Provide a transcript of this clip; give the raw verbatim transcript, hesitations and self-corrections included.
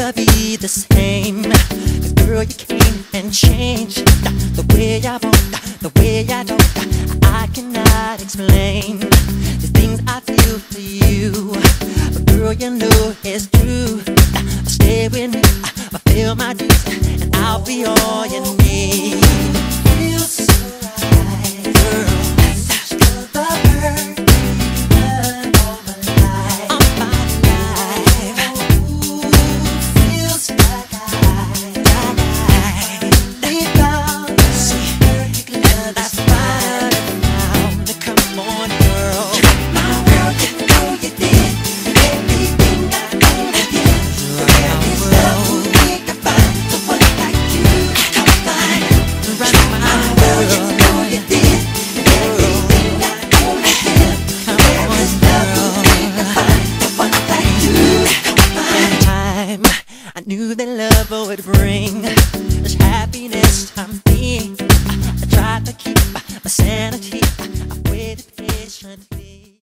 never be the same. 'Cause girl, you came and changed the way I want, the way I don't. I cannot explain the things I feel for you, but girl, you know it's true. Stay with me, fulfill my dues, and I'll be all you need. Feels so right, girl. Such the bird. I knew that love would bring this happiness I'm feeling.